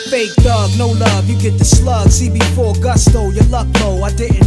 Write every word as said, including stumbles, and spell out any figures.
Fake thug, no love, you get the slug. See before gusto, your luck low. I didn't